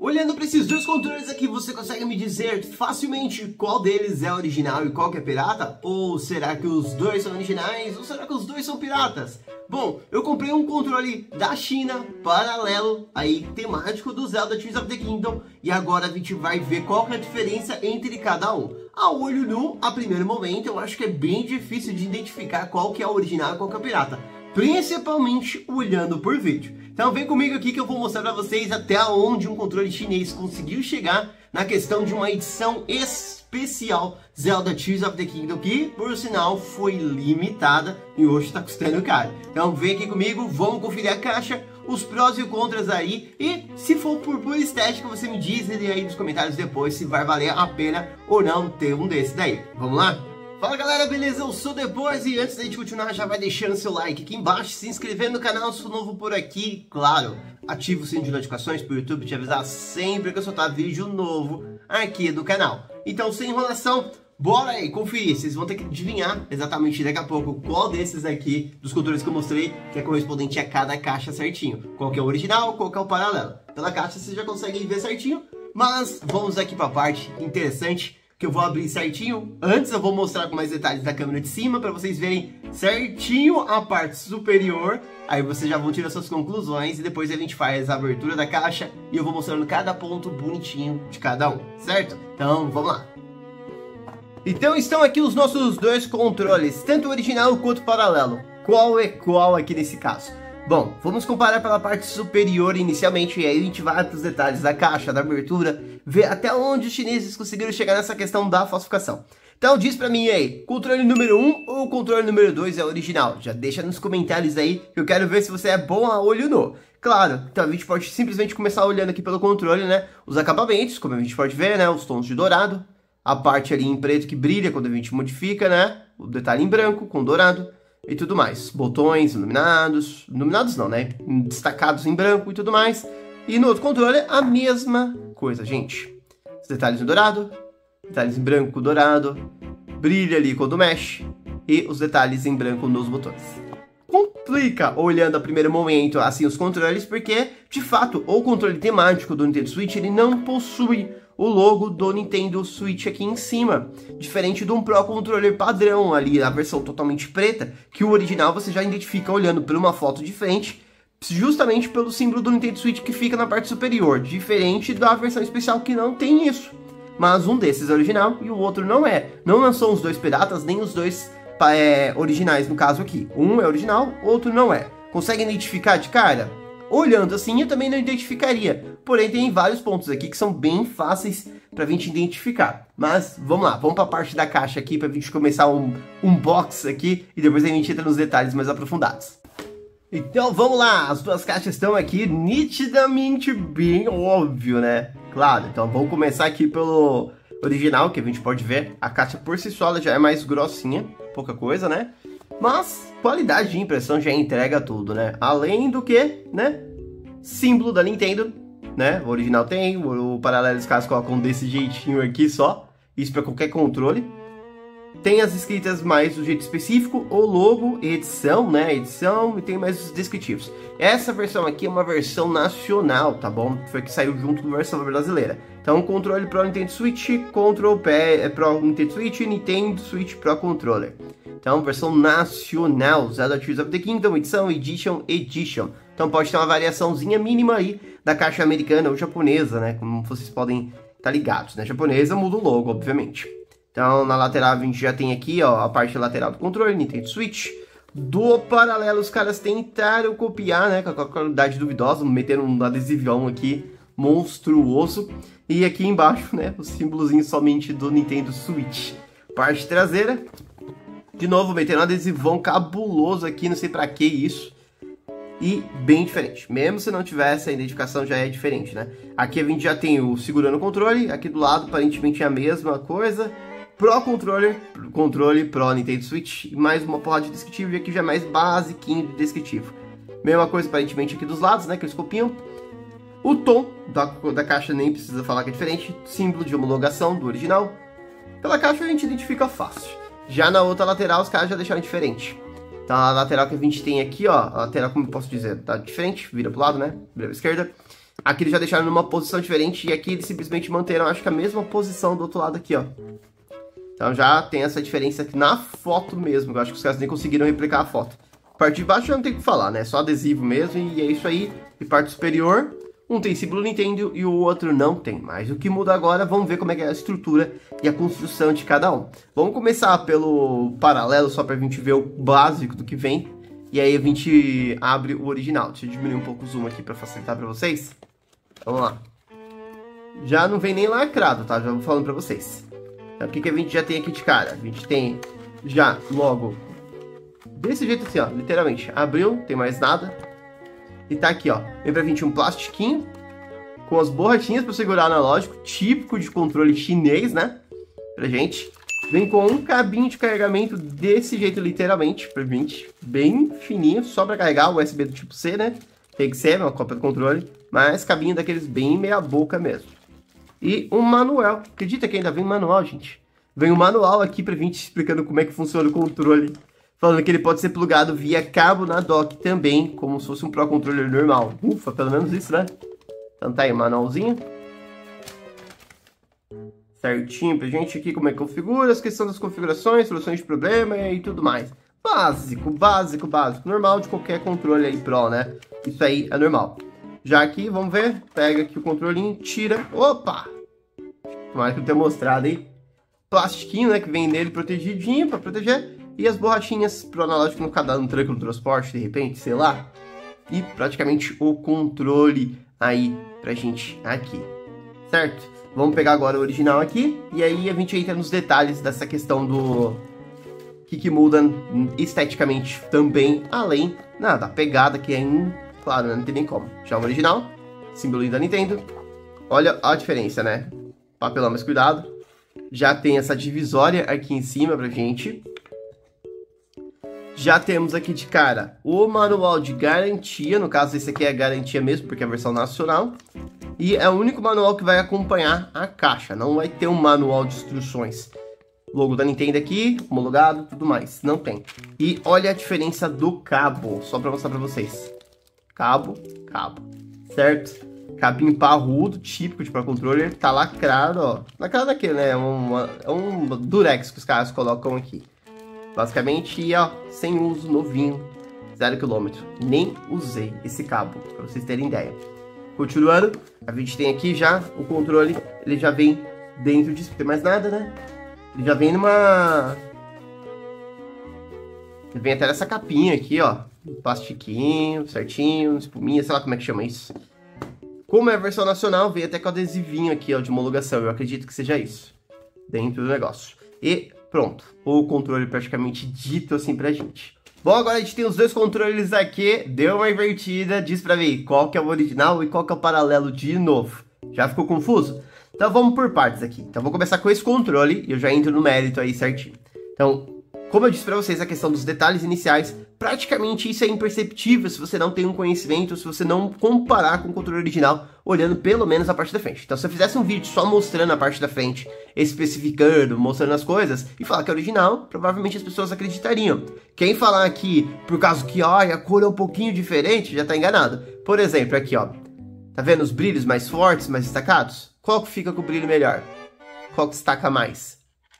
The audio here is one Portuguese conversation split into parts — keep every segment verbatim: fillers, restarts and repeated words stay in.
Olhando para esses dois controles aqui, você consegue me dizer facilmente qual deles é original e qual que é pirata? Ou será que os dois são originais? Ou será que os dois são piratas? Bom, eu comprei um controle da China, paralelo, aí temático do Zelda Tears of the Kingdom, e agora a gente vai ver qual que é a diferença entre cada um. A olho nu, a primeiro momento, eu acho que é bem difícil de identificar qual que é o original e qual que é o pirata, principalmente olhando por vídeo. Então vem comigo aqui que eu vou mostrar para vocês até onde um controle chinês conseguiu chegar na questão de uma edição especial Zelda Tears of the Kingdom, que por sinal foi limitada e hoje está custando caro. Então vem aqui comigo, vamos conferir a caixa, os prós e contras aí, e se for por pura estética você me diz aí nos comentários depois se vai valer a pena ou não ter um desses daí. Vamos lá? Fala galera, beleza? Eu sou o Depois e antes da gente continuar já vai deixando seu like aqui embaixo, se inscrevendo no canal se for novo por aqui, claro, ativa o sininho de notificações para o YouTube te avisar sempre que eu soltar vídeo novo aqui do canal. Então sem enrolação, bora aí conferir, vocês vão ter que adivinhar exatamente daqui a pouco qual desses aqui, dos controles que eu mostrei, que é correspondente a cada caixa certinho. Qual que é o original, qual que é o paralelo. Pela caixa vocês já conseguem ver certinho, mas vamos aqui para a parte interessante, que eu vou abrir certinho. Antes eu vou mostrar com mais detalhes da câmera de cima para vocês verem certinho a parte superior. Aí vocês já vão tirar suas conclusões e depois a gente faz a abertura da caixa e eu vou mostrando cada ponto bonitinho de cada um, certo? Então vamos lá. Então estão aqui os nossos dois controles, tanto o original quanto o paralelo. Qual é qual aqui nesse caso? Bom, vamos comparar pela parte superior inicialmente, e aí a gente vai para os detalhes da caixa, da abertura, ver até onde os chineses conseguiram chegar nessa questão da falsificação. Então diz pra mim aí, controle número um ou controle número dois é original? Já deixa nos comentários aí, que eu quero ver se você é bom a olho nu. Claro, então a gente pode simplesmente começar olhando aqui pelo controle, né? Os acabamentos, como a gente pode ver, né? Os tons de dourado, a parte ali em preto que brilha quando a gente modifica, né? O detalhe em branco com dourado. E tudo mais, botões iluminados, iluminados não, né, destacados em branco e tudo mais. E no outro controle a mesma coisa, gente. Os detalhes em dourado, detalhes em branco dourado, brilha ali quando mexe, e os detalhes em branco nos botões. Complica olhando a primeiro momento assim os controles, porque de fato o controle temático do Nintendo Switch ele não possui o logo do Nintendo Switch aqui em cima, diferente de um Pro Controller padrão ali, a versão totalmente preta, que o original você já identifica olhando por uma foto de frente, justamente pelo símbolo do Nintendo Switch que fica na parte superior, diferente da versão especial que não tem isso. Mas um desses é original e o outro não é. Não são os dois piratas, nem os dois é, originais no caso aqui. Um é original, outro não é. Consegue identificar de cara? Olhando assim eu também não identificaria, porém tem vários pontos aqui que são bem fáceis pra gente identificar. Mas vamos lá, vamos pra parte da caixa aqui pra gente começar um unbox aqui e depois a gente entra nos detalhes mais aprofundados. Então vamos lá, as duas caixas estão aqui nitidamente bem óbvio, né? Claro, então vamos começar aqui pelo original, que a gente pode ver. A caixa por si só ela já é mais grossinha, pouca coisa, né? Mas qualidade de impressão já entrega tudo, né? Além do que, né? Símbolo da Nintendo, né? O original tem, o paralelo os caras colocam desse jeitinho aqui só. Isso para qualquer controle. Tem as escritas mais do jeito específico, o logo, edição, né? Edição e tem mais os descritivos. Essa versão aqui é uma versão nacional, tá bom? Foi que saiu junto com a versão brasileira. Então, controle Pro Nintendo Switch, Control Pro Nintendo Switch, Nintendo Switch Pro Controller. Então, versão nacional, Zelda Tears of the Kingdom, edição, Edition, Edition. Então pode ter uma variaçãozinha mínima aí da caixa americana ou japonesa, né? Como vocês podem estar ligados, né? Japonesa muda o logo, obviamente. Então, na lateral a gente já tem aqui, ó, a parte lateral do controle, Nintendo Switch. Do paralelo, os caras tentaram copiar, né? Com a qualidade duvidosa, meteram um adesivão aqui monstruoso. E aqui embaixo, né? O símbolozinho somente do Nintendo Switch. Parte traseira. De novo, metendo um adesivão cabuloso aqui, não sei pra que isso. E bem diferente. Mesmo se não tivesse, a identificação já é diferente, né? Aqui a gente já tem o segurando o controle. Aqui do lado, aparentemente, é a mesma coisa. Pro Controller, controle Pro Nintendo Switch. E mais uma porrada de descritivo. E aqui já é mais basiquinho de descritivo. Mesma coisa, aparentemente, aqui dos lados, né? Que eles copiam. O tom da, da caixa nem precisa falar que é diferente. Símbolo de homologação do original. Pela caixa a gente identifica fácil. Já na outra lateral os caras já deixaram diferente. Então a lateral que a gente tem aqui, ó, a lateral, como eu posso dizer, tá diferente, vira pro lado, né, vira pra esquerda. Aqui eles já deixaram numa posição diferente e aqui eles simplesmente manteram, acho que a mesma posição do outro lado aqui, ó. Então já tem essa diferença aqui na foto mesmo, eu acho que os caras nem conseguiram replicar a foto. A parte de baixo já não tem o que falar, né? Só adesivo mesmo e é isso aí. E parte superior, um tem símbolo Nintendo e o outro não tem. Mas o que muda agora, vamos ver como é que é a estrutura e a construção de cada um. Vamos começar pelo paralelo, só pra gente ver o básico do que vem. E aí a gente abre o original. Deixa eu diminuir um pouco o zoom aqui pra facilitar pra vocês. Vamos lá. Já não vem nem lacrado, tá? Já vou falando pra vocês. Então, o que, que a gente já tem aqui de cara? A gente tem já logo desse jeito assim, ó. Literalmente. Abriu, não tem mais nada. E tá aqui, ó. Vem pra gente um plastiquinho com as borrachinhas pra segurar o analógico. Típico de controle chinês, né? Pra gente. Vem com um cabinho de carregamento desse jeito, literalmente, pra gente. Bem fininho, só pra carregar o U S B do tipo C, né? Tem que ser, é uma cópia do controle. Mas cabinho daqueles bem meia boca mesmo. E um manual. Acredita que ainda vem manual, gente? Vem um manual aqui pra gente explicando como é que funciona o controle. Falando que ele pode ser plugado via cabo na dock também, como se fosse um Pro Controller normal. Ufa, pelo menos isso, né? Então tá aí, manualzinho. Certinho pra gente aqui como é que configura, as questões das configurações, soluções de problema e tudo mais. Básico, básico, básico. Normal de qualquer controle aí Pro, né? Isso aí é normal. Já aqui, vamos ver. Pega aqui o controlinho, tira. Opa! Tomara que eu tenha mostrado aí. Plastiquinho, né? Que vem nele protegidinho pra proteger. E as borrachinhas pro analógico não ficar dando tranco no transporte, de repente, sei lá. E praticamente o controle aí pra gente aqui. Certo? Vamos pegar agora o original aqui. E aí a gente entra nos detalhes dessa questão do... que, que muda esteticamente também, além né, da pegada que é em... Claro, né, não tem nem como. Já o original, símbolo da Nintendo. Olha a diferença, né? Papelão, mas cuidado. Já tem essa divisória aqui em cima pra gente. Já temos aqui de cara o manual de garantia. No caso, esse aqui é a garantia mesmo, porque é a versão nacional. E é o único manual que vai acompanhar a caixa. Não vai ter um manual de instruções. Logo da Nintendo aqui, homologado, tudo mais. Não tem. E olha a diferença do cabo, só pra mostrar pra vocês. Cabo, cabo, certo? Cabinho parrudo, típico de Pro Controller, tá lacrado, ó. Lacrado aqui, né? É um, é um durex que os caras colocam aqui. Basicamente, e ó, sem uso, novinho, zero quilômetro. Nem usei esse cabo, pra vocês terem ideia. Continuando, a gente tem aqui já o controle, ele já vem dentro disso, não tem mais nada, né? Ele já vem numa... Ele vem até nessa capinha aqui, ó. Plastiquinho, certinho, espuminha, sei lá como é que chama isso. Como é a versão nacional, vem até com adesivinho aqui, ó, de homologação. Eu acredito que seja isso. Dentro do negócio. E pronto. O controle praticamente dito assim pra gente. Bom, agora a gente tem os dois controles aqui. Deu uma invertida. Diz pra mim qual que é o original e qual que é o paralelo de novo. Já ficou confuso? Então vamos por partes aqui. Então vou começar com esse controle e eu já entro no mérito aí certinho. Então, como eu disse pra vocês, a questão dos detalhes iniciais, praticamente isso é imperceptível se você não tem um conhecimento, se você não comparar com o controle original, olhando pelo menos a parte da frente. Então se eu fizesse um vídeo só mostrando a parte da frente, especificando, mostrando as coisas, e falar que é original, provavelmente as pessoas acreditariam. Quem falar aqui, por causa que ó, a cor é um pouquinho diferente, já tá enganado. Por exemplo, aqui ó, tá vendo os brilhos mais fortes, mais destacados? Qual que fica com o brilho melhor? Qual que destaca mais?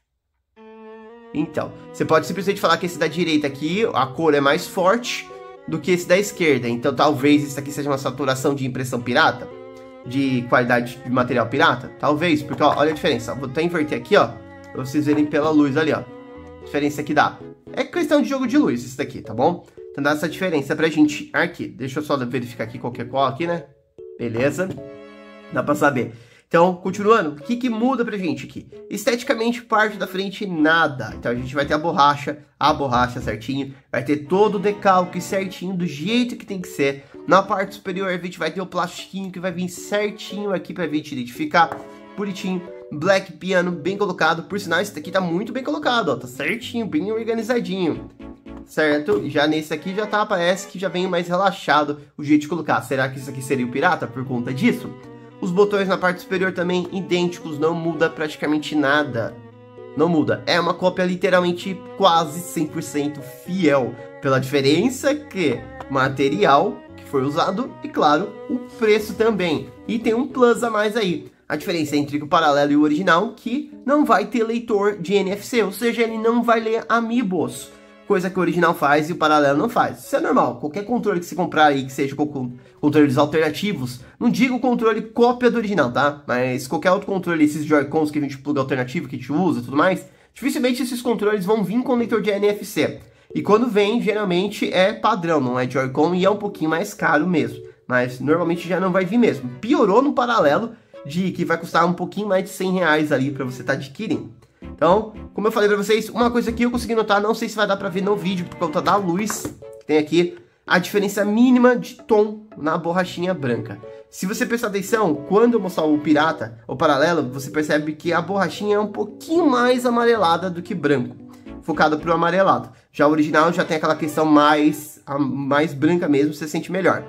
Então, você pode simplesmente falar que esse da direita aqui, a cor é mais forte do que esse da esquerda. Então talvez isso aqui seja uma saturação de impressão pirata, de qualidade de material pirata. Talvez, porque ó, olha a diferença. Vou até inverter aqui, ó, pra vocês verem pela luz ali, ó. A diferença que dá. É questão de jogo de luz isso daqui, tá bom? Então dá essa diferença pra gente aqui. Deixa eu só verificar aqui qual que é qual aqui, né? Beleza. Dá pra saber. Então, continuando, o que, que muda pra gente aqui? Esteticamente, parte da frente, nada. Então a gente vai ter a borracha, a borracha certinho, vai ter todo o decalque certinho, do jeito que tem que ser. Na parte superior a gente vai ter o plastiquinho que vai vir certinho aqui pra gente identificar, bonitinho. Black piano, bem colocado, por sinal esse daqui tá muito bem colocado, ó, tá certinho, bem organizadinho. Certo? Já nesse aqui já tá, parece que já vem mais relaxado o jeito de colocar. Será que isso aqui seria o pirata por conta disso? Os botões na parte superior também idênticos, não muda praticamente nada. Não muda. É uma cópia literalmente quase cem por cento fiel. Pela diferença que material que foi usado e, claro, o preço também. E tem um plus a mais aí. A diferença entre o paralelo e o original, que não vai ter leitor de N F C, ou seja, ele não vai ler amiibos, coisa que o original faz e o paralelo não faz. Isso é normal, qualquer controle que você comprar aí, que seja com controles alternativos, não digo controle cópia do original, tá? Mas qualquer outro controle, esses Joy-Cons que a gente pluga alternativo, que a gente usa e tudo mais, dificilmente esses controles vão vir com leitor de N F C. E quando vem, geralmente é padrão, não é Joy-Con e é um pouquinho mais caro mesmo. Mas normalmente já não vai vir mesmo. Piorou no paralelo, de que vai custar um pouquinho mais de cem reais ali para você estar tá adquirindo. Então, como eu falei para vocês, uma coisa que eu consegui notar, não sei se vai dar para ver no vídeo por conta da luz, que tem aqui a diferença mínima de tom na borrachinha branca. Se você prestar atenção, quando eu mostrar o pirata, o paralelo, você percebe que a borrachinha é um pouquinho mais amarelada do que branco, focada pro amarelado. Já o original já tem aquela questão mais, a, mais branca mesmo, você sente melhor.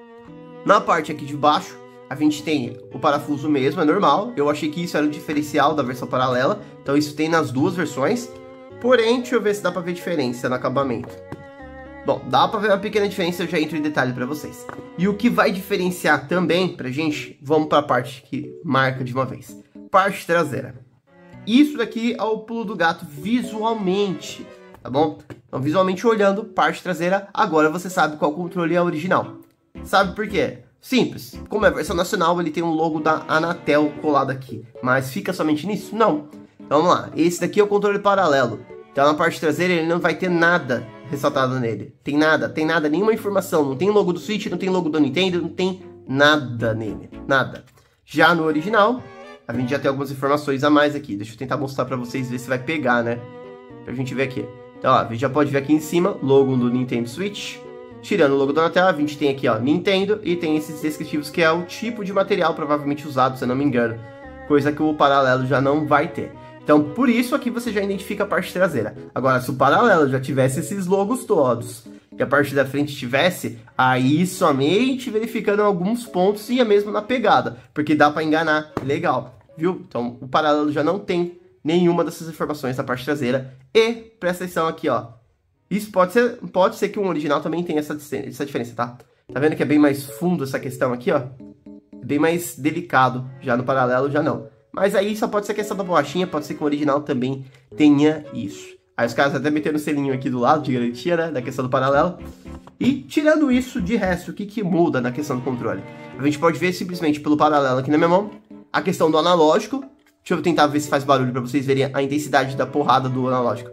Na parte aqui de baixo, a gente tem o parafuso mesmo, é normal. Eu achei que isso era o diferencial da versão paralela. Então isso tem nas duas versões. Porém, deixa eu ver se dá pra ver diferença no acabamento. Bom, dá pra ver uma pequena diferença, eu já entro em detalhe pra vocês. E o que vai diferenciar também pra gente, vamos pra parte que marca de uma vez. Parte traseira. Isso daqui é o pulo do gato visualmente, tá bom? Então visualmente olhando, parte traseira, agora você sabe qual controle é original. Sabe por quê? Simples, como é a versão nacional, ele tem um logo da Anatel colado aqui, mas fica somente nisso? Não. Então vamos lá, esse daqui é o controle paralelo, então na parte traseira ele não vai ter nada ressaltado nele, tem nada, tem nada, nenhuma informação, não tem logo do Switch, não tem logo do Nintendo, não tem nada nele, nada. Já no original, a gente já tem algumas informações a mais aqui, deixa eu tentar mostrar pra vocês, ver se vai pegar, né, pra gente ver aqui. Então ó, a gente já pode ver aqui em cima, logo do Nintendo Switch. Tirando o logo da Anatel, a gente tem aqui, ó, Nintendo, e tem esses descritivos que é o tipo de material provavelmente usado, se eu não me engano. Coisa que o paralelo já não vai ter. Então, por isso aqui você já identifica a parte traseira. Agora, se o paralelo já tivesse esses logos todos, e a parte da frente tivesse, aí somente verificando alguns pontos e é mesmo na pegada, porque dá pra enganar, legal, viu? Então, o paralelo já não tem nenhuma dessas informações da parte traseira. E, presta atenção aqui, ó. Isso pode ser, pode ser que um original também tenha essa, essa diferença, tá? Tá vendo que é bem mais fundo essa questão aqui, ó? Bem mais delicado, já no paralelo já não. Mas aí só pode ser questão da borrachinha, pode ser que o original também tenha isso. Aí os caras até meteram um selinho aqui do lado de garantia, né? Da questão do paralelo. E tirando isso, de resto, o que que muda na questão do controle? A gente pode ver simplesmente pelo paralelo aqui na minha mão, a questão do analógico. Deixa eu tentar ver se faz barulho pra vocês verem a intensidade da porrada do analógico.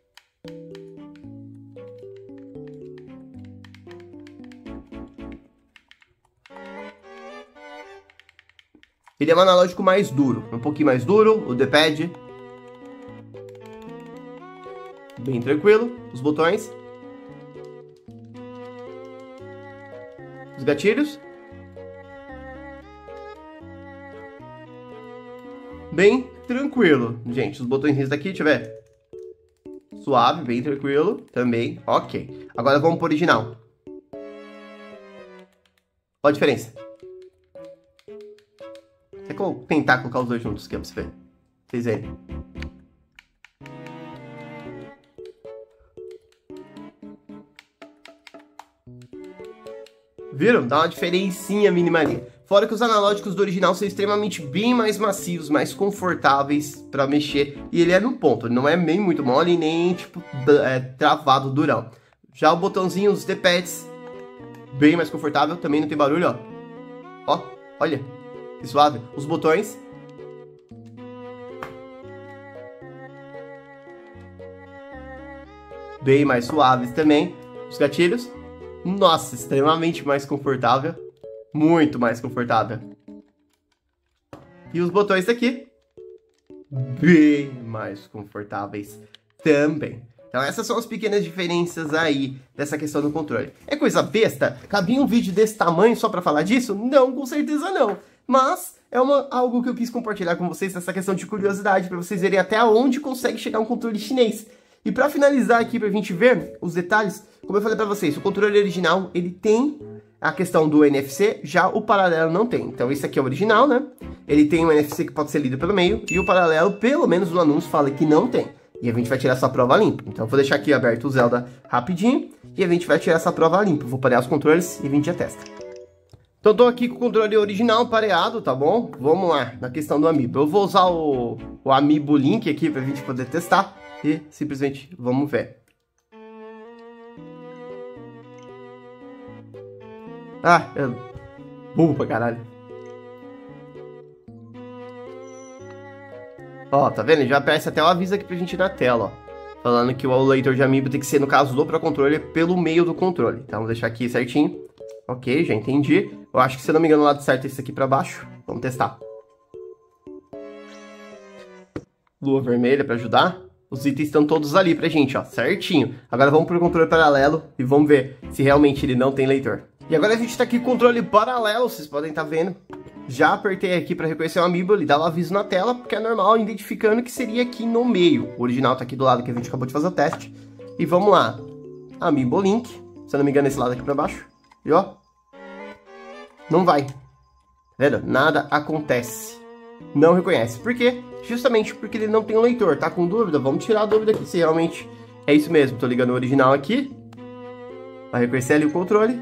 Ele é um analógico mais duro, um pouquinho mais duro, o D-pad. Bem tranquilo, os botões. Os gatilhos. Bem tranquilo, gente, os botões daqui, deixa eu ver. Suave, bem tranquilo, também, ok. Agora vamos pro original. Olha a diferença. Até que eu vou tentar colocar os dois juntos aqui, pra você ver. Vocês verem. Viram? Dá uma diferencinha mínima ali. Fora que os analógicos do original são extremamente bem mais macios, mais confortáveis pra mexer. E ele é no ponto, ele não é nem muito mole, nem tipo é, travado, durão. Já o botãozinho, os D-pads, bem mais confortável, também não tem barulho, ó. Ó, olha. Que suave. Os botões. Bem mais suaves também. Os gatilhos. Nossa, extremamente mais confortável. Muito mais confortável. E os botões daqui. Bem mais confortáveis também. Então essas são as pequenas diferenças aí dessa questão do controle. É coisa besta? Cabia um vídeo desse tamanho só pra falar disso? Não, com certeza não. Mas é uma, algo que eu quis compartilhar com vocês, essa questão de curiosidade, para vocês verem até onde consegue chegar um controle chinês. E para finalizar aqui, pra gente ver os detalhes, como eu falei para vocês, o controle original, ele tem a questão do N F C, já o paralelo não tem. Então esse aqui é o original, né? Ele tem um N F C que pode ser lido pelo meio, e o paralelo, pelo menos no anúncio, fala que não tem. E a gente vai tirar essa prova limpa. Então eu vou deixar aqui aberto o Zelda rapidinho. e a gente vai tirar essa prova limpa. Vou parear os controles e a gente já testa. Então tô aqui com o controle original pareado, tá bom? Vamos lá, na questão do Amiibo. Eu vou usar o, o Amiibo Link aqui pra gente poder testar e simplesmente vamos ver. Ah, eu... burro pra caralho. Ó, tá vendo? Já aparece até o aviso aqui pra gente na tela, ó. Falando que o leitor de Amiibo tem que ser, no caso do Pro Controller, pelo meio do controle. Então, vou deixar aqui certinho. Ok, já entendi. Eu acho que, se eu não me engano, o lado certo é esse aqui pra baixo. Vamos testar. Lua vermelha pra ajudar. Os itens estão todos ali pra gente, ó, certinho. Agora vamos pro controle paralelo e vamos ver se realmente ele não tem leitor. E agora a gente tá aqui com o controle paralelo, vocês podem estar vendo. Já apertei aqui para reconhecer o Amiibo, ele dá o aviso na tela, porque é normal, identificando que seria aqui no meio. O original tá aqui do lado que a gente acabou de fazer o teste. E vamos lá. Amiibo Link, se eu não me engano, esse lado aqui para baixo. E ó, não vai. Tá vendo? Nada acontece. Não reconhece. Por quê? Justamente porque ele não tem um leitor. Tá com dúvida? Vamos tirar a dúvida aqui se realmente é isso mesmo. Tô ligando o original aqui. Vai reconhecer ali o controle.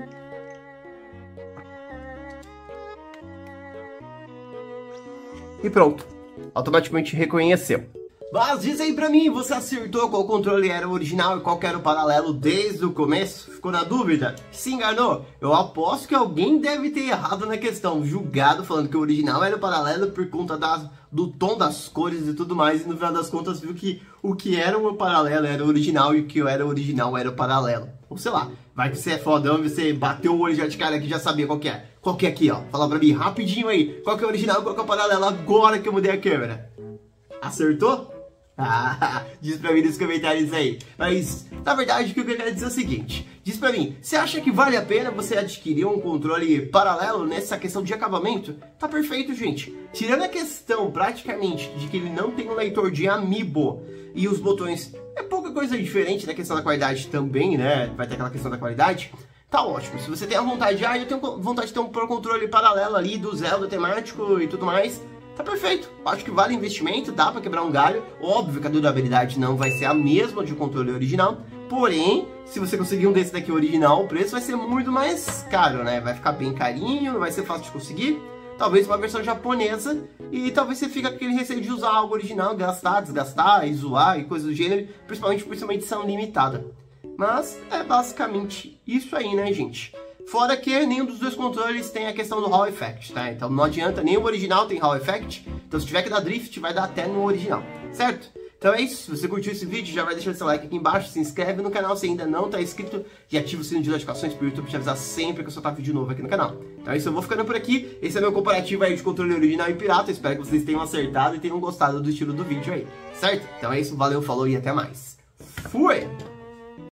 E pronto, automaticamente reconheceu. Mas diz aí pra mim, você acertou qual controle era o original e qual que era o paralelo desde o começo? Ficou na dúvida? Se enganou? Eu aposto que alguém deve ter errado na questão, julgado, falando que o original era o paralelo por conta das, do tom das cores e tudo mais, e no final das contas viu que o que era o paralelo era o original e o que era o original era o paralelo. Ou sei lá, vai que você é fodão e você bateu o olho já de cara que já sabia qual que é. Qual que é aqui, ó? Fala pra mim rapidinho aí, qual que é o original e qual que é o paralelo agora que eu mudei a câmera. Acertou? Ah, diz pra mim nos comentários aí. Mas, na verdade, o que eu quero dizer é o seguinte. Diz pra mim, você acha que vale a pena você adquirir um controle paralelo nessa questão de acabamento? Tá perfeito, gente. Tirando a questão, praticamente, de que ele não tem um leitor de Amiibo e os botões é pouca coisa diferente na questão da qualidade também, né? Vai ter aquela questão da qualidade. Tá ótimo. Se você tem a vontade, ah, eu tenho vontade de ter um Pro Controle paralelo ali do Zelda temático e tudo mais, tá perfeito. Acho que vale investimento, dá pra quebrar um galho. Óbvio que a durabilidade não vai ser a mesma de um controle original, porém, se você conseguir um desse daqui original, o preço vai ser muito mais caro, né? Vai ficar bem carinho, não vai ser fácil de conseguir. Talvez uma versão japonesa e talvez você fique com aquele receio de usar algo original, gastar, desgastar e zoar e coisas do gênero, principalmente por ser uma edição limitada. Mas é basicamente isso aí, né, gente? Fora que nenhum dos dois controles tem a questão do Hall Effect, tá? Então não adianta, nem o original tem Hall Effect. Então se tiver que dar drift, vai dar até no original, certo? Então é isso, se você curtiu esse vídeo, já vai deixando seu like aqui embaixo, se inscreve no canal se ainda não está inscrito e ativa o sininho de notificações para o YouTube te avisar sempre que eu soltar vídeo novo aqui no canal. Então é isso, eu vou ficando por aqui. Esse é meu comparativo aí de controle original e pirata. Espero que vocês tenham acertado e tenham gostado do estilo do vídeo aí, certo? Então é isso, valeu, falou e até mais. Fui!